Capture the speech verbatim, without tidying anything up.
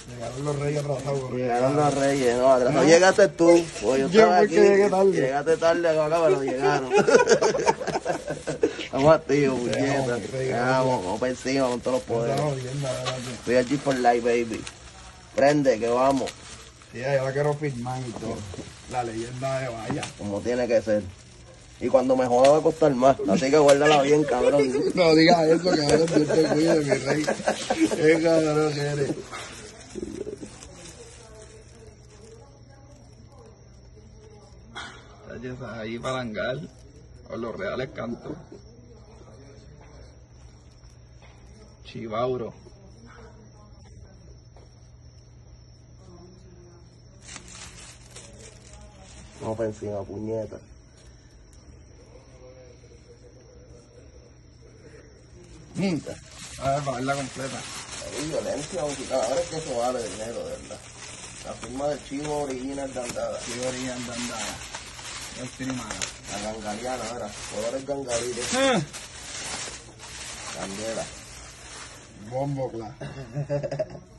Llegaron los reyes atrasados. Llegaron los reyes, no, atrasado. Llegaste tú. Pues yo estaba aquí. Llegué tarde. Llegaste tarde acá, pero llegaron. Estamos activos, puñeta. Vamos, vamos para encima con todos los poderes. Estoy allí por live, baby. Prende, que vamos. Sí, yo la quiero firmar y todo. La leyenda de Vaya. Como tiene que ser. Y cuando me joda va a costar más. Así que guárdala bien, cabrón. No digas eso, cabrón. Dios te cuide, mi rey. Qué cabrón que eres. Ahí palangal. Con los reales cantos. Chivauro. Vamos para encima, puñeta. Minta. A ver, para verla completa. Hay violencia musical. Ahora es que eso vale dinero, de verdad. La firma del Chivo Original Dandada. Chivo Original Dandada. El firmado. La gangariana, ¿verdad? Colores gangaritos. Ah. Candela. Bombo, claro.